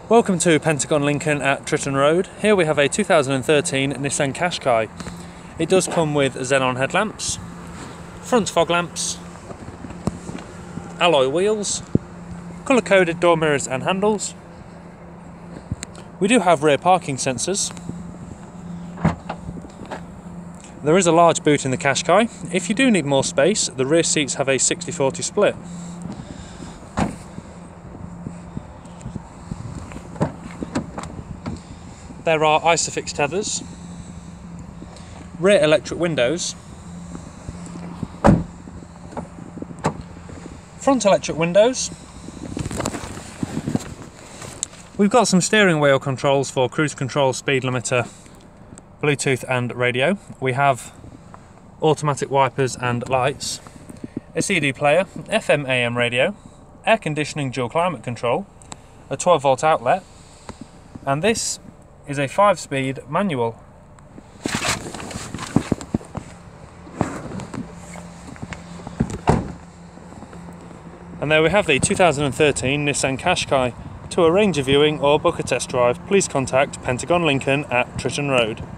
Welcome to Pentagon Lincoln at Tritton Road. Here we have a 2013 Nissan Qashqai. It does come with xenon headlamps, front fog lamps, alloy wheels, colour-coded door mirrors and handles. We do have rear parking sensors. There is a large boot in the Qashqai. If you do need more space, the rear seats have a 60-40 split. There are ISOFIX tethers, rear electric windows, front electric windows. We've got some steering wheel controls for cruise control, speed limiter, Bluetooth and radio. We have automatic wipers and lights, a CD player, FM AM radio, air conditioning dual climate control, a 12-volt outlet, and this is a 5-speed manual. And there we have the 2013 Nissan Qashqai. To arrange a viewing or book a test drive, please contact Pentagon Lincoln at Tritton Road.